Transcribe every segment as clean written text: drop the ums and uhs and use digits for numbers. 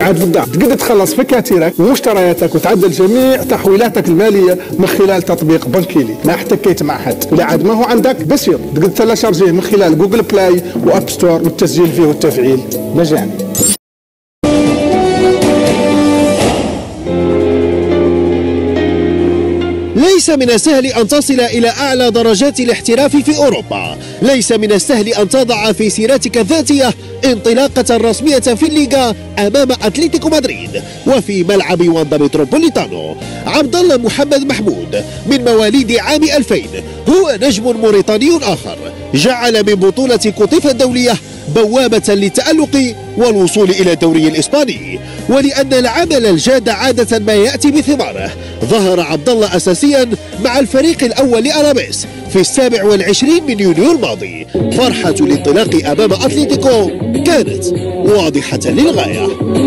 عاد في الدار تقدر تخلص فكاتيرك ومشترياتك وتعدل جميع تحويلاتك الماليه من خلال تطبيق بنكيلي، ما احتكيت مع حد، ولا عاد ما هو عندك بسيط تقدر تلاشارجيه من خلال جوجل بلاي واب ستور والتسجيل فيه والتفعيل مجاني. ليس من السهل أن تصل إلى أعلى درجات الاحتراف في أوروبا، ليس من السهل أن تضع في سيرتك الذاتية انطلاقة رسمية في الليغا أمام أتلتيكو مدريد وفي ملعب واندا متروبوليتانو. عبد الله محمد محمود من مواليد عام 2000 هو نجم موريتاني آخر جعل من بطولة قطيفة الدولية بوابة للتألق والوصول إلى الدوري الإسباني، ولأن العمل الجاد عادة ما يأتي بثماره ظهر عبد الله أساسيا مع الفريق الأول لألافيس في 27 من يونيو الماضي. فرحة الانطلاق أمام أتلتيكو كانت واضحة للغاية.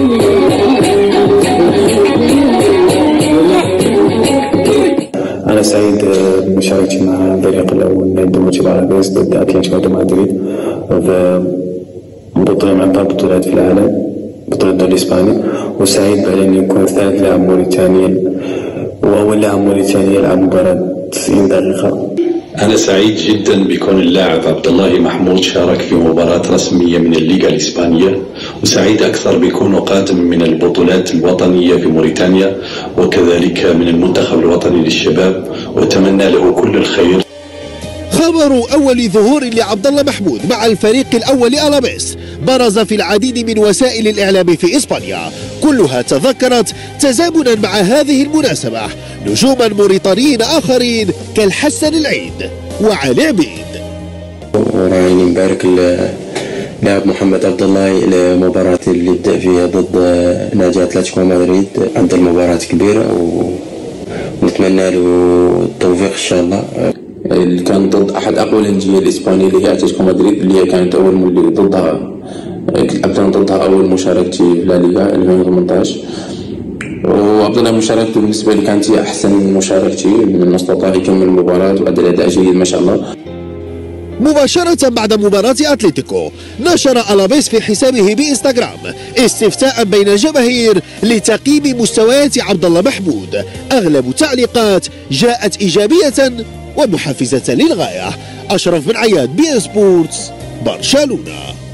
أنا سعيد بمشاركتي مع الفريق الأول للدوري الألافيس ضد أتلتيكو مدريد في بطولة من أكبر البطولات في العالم، بطولة الدوري الإسباني، وسعيد بعد أن يكون ثالث لاعب موريتاني وأول لاعب موريتاني يلعب مباراة 90 دقيقة. أنا سعيد جدا بكون اللاعب عبد الله محمود شارك في مباراة رسمية من الليغا الإسبانية، وسعيد أكثر بكونه قادم من البطولات الوطنية في موريتانيا وكذلك من المنتخب الوطني للشباب، وأتمنى له كل الخير. خبر أول ظهور لعبد الله محمود مع الفريق الأول لألافيس برز في العديد من وسائل الإعلام في إسبانيا، كلها تذكرت تزامنا مع هذه المناسبة نجوما موريتانيين آخرين كالحسن العيد وعلي عبيد. وراني نبارك لاعب محمد عبد الله لمباراة اللي بدا فيها ضد نادي أتلتيكو مدريد، عنده المباراة كبيرة ونتمنى له التوفيق إن شاء الله. اللي كان ضد احد اقوى الانديه الاسبانيه اللي هي اتلتيكو مدريد، اللي هي كانت اول ضدها اول مشاركتي في لا ليغا 2018، وعبد الله مشاركته بالنسبه لي كانت هي احسن مشاركتي، من المستطاع يكمل المباراه وادى اداء جيد ما شاء الله. مباشرة بعد مباراة أتلتيكو نشر ألافيس في حسابه بإنستغرام استفتاء بين الجماهير لتقييم مستويات عبد الله محمود، أغلب تعليقات جاءت إيجابية ومحفزة للغاية. أشرف بن عياد، بي إن سبورتس، برشلونة.